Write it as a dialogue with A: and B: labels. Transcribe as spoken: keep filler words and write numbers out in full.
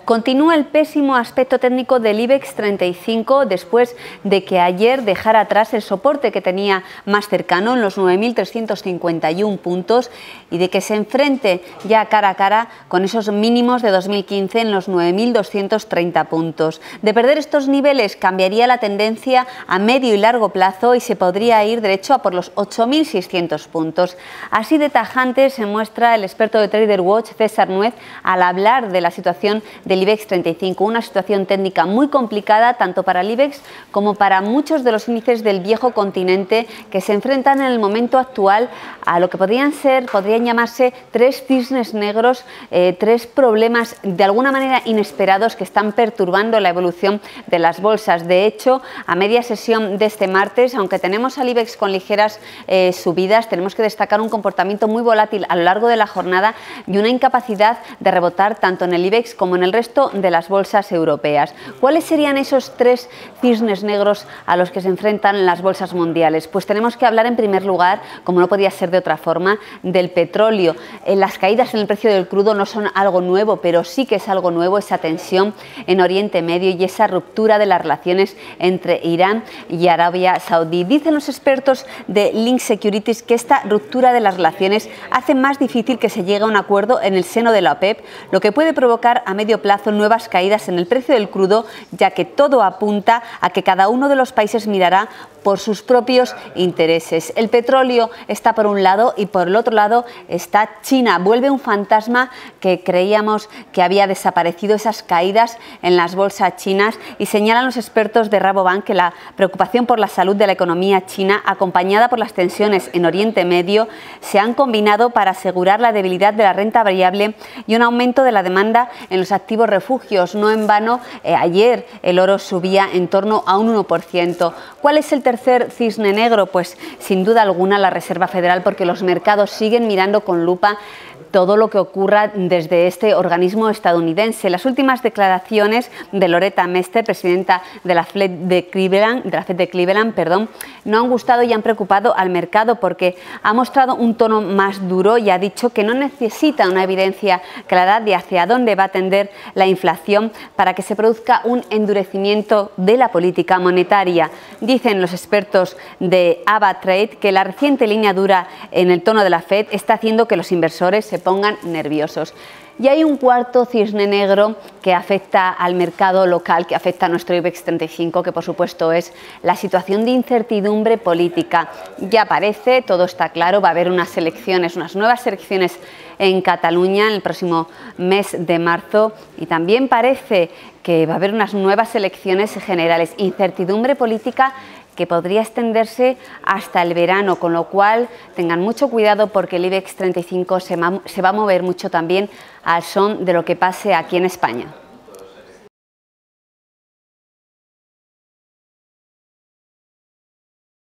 A: Continúa el pésimo aspecto técnico del IBEX treinta y cinco después de que ayer dejara atrás el soporte que tenía más cercano en los nueve mil trescientos cincuenta y uno puntos y de que se enfrente ya cara a cara con esos mínimos de dos mil quince en los nueve mil doscientos treinta puntos. De perder estos niveles cambiaría la tendencia a medio y largo plazo y se podría ir derecho a por los ocho mil seiscientos puntos. Así de tajante se muestra el experto de Trader Watch, César Nuez, al hablar de la situación del IBEX treinta y cinco, una situación técnica muy complicada tanto para el IBEX como para muchos de los índices del viejo continente que se enfrentan en el momento actual a lo que podrían ser, podrían llamarse tres cisnes negros, eh, tres problemas de alguna manera inesperados que están perturbando la evolución de las bolsas. De hecho, a media sesión de este martes, aunque tenemos al IBEX con ligeras eh, subidas, tenemos que destacar un comportamiento muy volátil a lo largo de la jornada y una incapacidad de rebotar tanto en el IBEX como en el resto de las bolsas europeas. ¿Cuáles serían esos tres cisnes negros a los que se enfrentan las bolsas mundiales? Pues tenemos que hablar en primer lugar, como no podía ser de otra forma, del petróleo. Eh, las caídas en el precio del crudo no son algo nuevo, pero sí que es algo nuevo esa tensión en Oriente Medio y esa ruptura de las relaciones entre Irán y Arabia Saudí. Dicen los expertos de Link Securities que esta ruptura de las relaciones hace más difícil que se llegue a un acuerdo en el seno de la OPEP, lo que puede provocar a medio plazo nuevas caídas en el precio del crudo, ya que todo apunta a que cada uno de los países mirará por sus propios intereses. El petróleo está por un lado y por el otro lado está China. Vuelve un fantasma que creíamos que había desaparecido, esas caídas en las bolsas chinas, y señalan los expertos de Rabobank que la preocupación por la salud de la economía china, acompañada por las tensiones en Oriente Medio, se han combinado para asegurar la debilidad de la renta variable y un aumento de la demanda en los activos refugios. No en vano, eh, ayer el oro subía en torno a un uno por ciento. ¿Cuál es el tercer cisne negro? Pues sin duda alguna la Reserva Federal, porque los mercados siguen mirando con lupa todo lo que ocurra desde este organismo estadounidense. Las últimas declaraciones de Loretta Mester, presidenta de la Fed de Cleveland, de la Fed de Cleveland, perdón, no han gustado y han preocupado al mercado porque ha mostrado un tono más duro y ha dicho que no necesita una evidencia clara de hacia dónde va a tender la inflación para que se produzca un endurecimiento de la política monetaria. Dicen los expertos de AvaTrade que la reciente línea dura en el tono de la Fed está haciendo que los inversores se pongan nerviosos. Y hay un cuarto cisne negro que afecta al mercado local, que afecta a nuestro IBEX treinta y cinco, que por supuesto es la situación de incertidumbre política. Ya parece, todo está claro, va a haber unas elecciones, unas nuevas elecciones en Cataluña en el próximo mes de marzo, y también parece que va a haber unas nuevas elecciones generales. Incertidumbre política que podría extenderse hasta el verano, con lo cual tengan mucho cuidado porque el IBEX treinta y cinco se va a mover mucho también al son de lo que pase aquí en España.